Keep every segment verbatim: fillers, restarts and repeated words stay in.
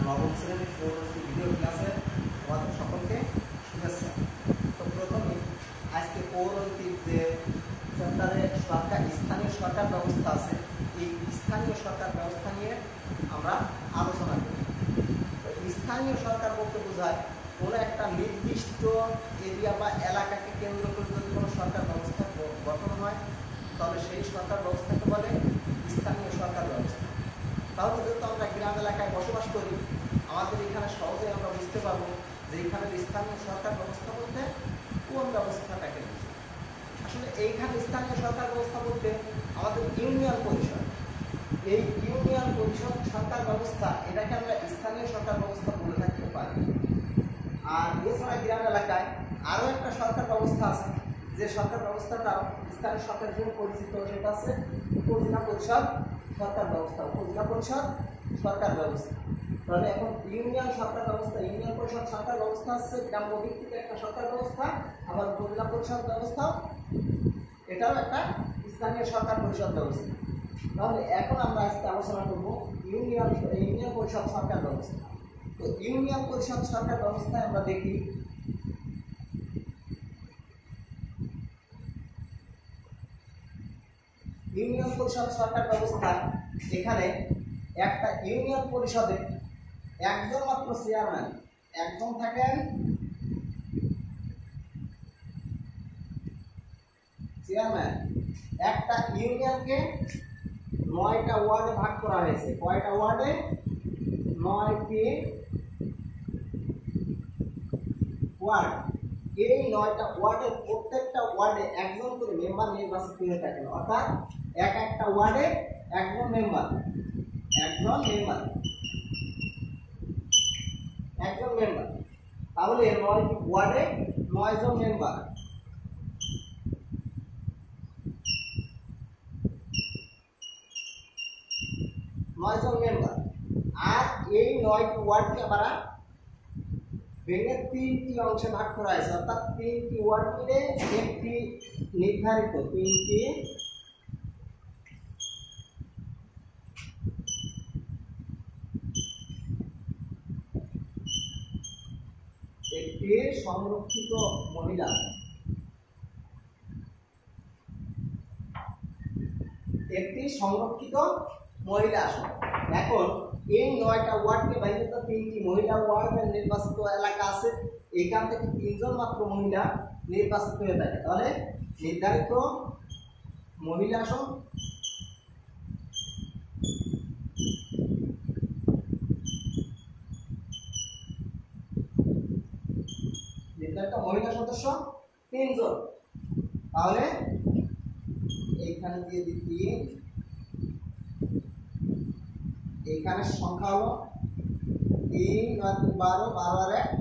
নবম শ্রেণীর পরবর্তী ভিডিও ক্লাসে আমাদের সকলকে শুভেচ্ছা। তো প্রথমে আজকে পৌরনীতির যে চ্যাপ্টারে সরকার স্থানীয় সরকার ব্যবস্থা আছে, এই স্থানীয় সরকার ব্যবস্থা নিয়ে আমরা আলোচনা করি। তো স্থানীয় সরকার বলতে বোঝায় কোনো একটা নির্দিষ্ট এরিয়া বা এলাকাকে কেন্দ্র করে যদি কোনো সরকার ব্যবস্থা গঠন হয় তাহলে সেই সরকার ব্যবস্থাকে বলে স্থানীয় সরকার ব্যবস্থা। তাহলে যেহেতু আমরা গ্রাম এলাকায় বসবাস করি, আমাদের এখানে সহজে আমরা বুঝতে পারবো যে এইখানে স্থানীয় সরকার ব্যবস্থা বলতে কোন ব্যবস্থাটাকে বুঝি। আসলে এইখানে স্থানীয় সরকার ব্যবস্থা বলতে আমাদের ইউনিয়ন পরিষদ, এই ইউনিয়ন পরিষদ সরকার ব্যবস্থা এটাকে আমরা স্থানীয় সরকার ব্যবস্থা বলে থাকতে পারি। আর এছাড়া গ্রাম এলাকায় আরও একটা সরকার ব্যবস্থা আছে, যে সরকার ব্যবস্থাটাও স্থানীয় সরকারের জন্য পরিচিত, সেটা আছে উপজেলা পরিষদ সরকার ব্যবস্থা। উপজেলা পরিষদ সরকার ব্যবস্থা তাহলে এখন ইউনিয়ন সরকার ব্যবস্থা, ইউনিয়ন পরিষদ সরকার ব্যবস্থা হচ্ছে গ্রাম্য ভিত্তিক একটা সরকার ব্যবস্থা। আবার উপজেলা পরিষদ ব্যবস্থাও এটাও একটা স্থানীয় সরকার পরিষদ ব্যবস্থা। তাহলে এখন আমরা আজকে আলোচনা করব ইউনিয়ন ইউনিয়ন পরিষদ সরকার ব্যবস্থা। তো ইউনিয়ন পরিষদ সরকার ব্যবস্থায় আমরা দেখি ইউনিয়ন পরিষদ সরকার ব্যবস্থা, এখানে একটা ইউনিয়ন পরিষদে একজন মাত্র চেয়ারম্যান, একজন থাকেন চেয়ারম্যান। একটা ইউনিয়নকে নয়টা ওয়ার্ডে ভাগ করা হয়েছে। কয়টা ওয়ার্ডে? নয়টি ওয়ার্ড। এই নয়টা ওয়ার্ডের প্রত্যেকটা ওয়ার্ডে একজন করে মেম্বার নির্বাচিত হয়ে থাকেন, অর্থাৎ এক একটা ওয়ার্ডে একজন মেম্বার, একজন মেম্বার একজন মেম্বার তাহলে নয়টি ওয়ার্ডে নয়জন মেম্বার। নয়জন মেম্বার আর এই নয়টি ওয়ার্ডকে আমরা ভেঙে তিনটি অংশে ভাগ করা হয়েছে, অর্থাৎ তিনটি ওয়ার্ড মিলে একটি নির্ধারিত তিনটি একটি সংরক্ষিত মহিলা একটি সংরক্ষিত মহিলা আসন। এখন এই নয়টা ওয়ার্ডকে বাইরে তো তিনটি মহিলা ওয়ার্ড নির্বাচিত এলাকা আছে, এইখান থেকে তিনজন মাত্র মহিলা নির্বাচিত হয়ে থাকে। তাহলে নির্ধারিত মহিলা আসন নির্ধারিত মহিলা সদস্য তিনজন। তাহলে এইখানে দিয়ে দিই তিন, এইখানে সংখ্যা হলো তিন, বারো, বারো আর এক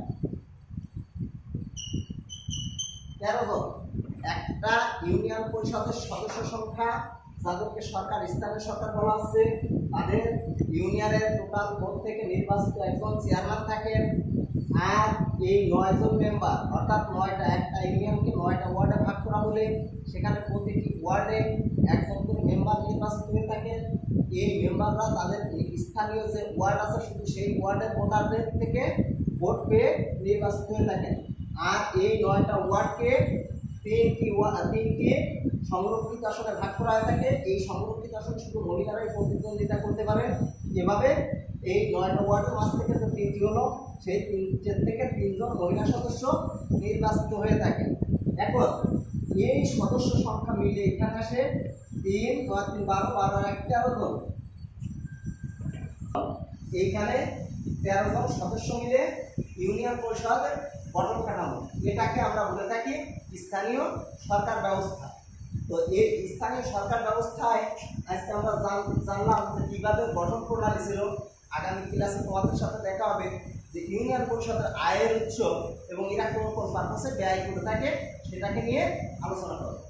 তেরো জন। একটা ইউনিয়ন পরিষদের সদস্য সংখ্যা, যাদেরকে সরকার স্থানীয় সরকার বলা হচ্ছে, তাদের ইউনিয়নের টোটাল ভোট থেকে নির্বাচিত একজন চেয়ারম্যান থাকেন আর এই নয়জন মেম্বার, অর্থাৎ নয়টা একটা ইউনিয়নকে নয়টা ওয়ার্ডে ভাগ করা হলে সেখানে প্রতিটি ওয়ার্ডে একজন করে মেম্বার নির্বাচিত হয়ে থাকেন। এই মেম্বাররা তাদের স্থানীয় যে ওয়ার্ড আছে শুধু সেই ওয়ার্ডের ভোটারদের থেকে ভোট পেয়ে নির্বাচিত হয়ে থাকেন। আর এই নয়টা ওয়ার্ডকে তিনটি তিনটি সংরক্ষিত আসনে ভাগ করা হয়ে থাকে। এই সংরক্ষিত আসনে শুধু মহিলারাই প্রতিদ্বন্দ্বিতা করতে পারে। এভাবে এই নয়টা ওয়ার্ডের মাঝ থেকে যে তিনটি হলো, সেই তিনটের থেকে তিনজন মহিলা সদস্য নির্বাচিত হয়ে থাকে। এখন এই সদস্য সংখ্যা মিলে এখানে আসে তিন, নয় তিন বারো, বারো এক তেরো জন। এইখানে তেরো জন সদস্য মিলে ইউনিয়ন পরিষদের গঠন কাঠামো, এটাকে আমরা বলে থাকি স্থানীয় সরকার ব্যবস্থা। তো এই স্থানীয় সরকার ব্যবস্থায় আজকে আমরা জানলাম যে কীভাবে গঠন প্রণালী ছিল। আগামী ক্লাসে তোমাদের সাথে দেখা হবে যে ইউনিয়ন পরিষদের আয়ের উৎস এবং এরা কোন কোন পারপাসে ব্যয় করে থাকে সেটাকে নিয়ে আলোচনা করব।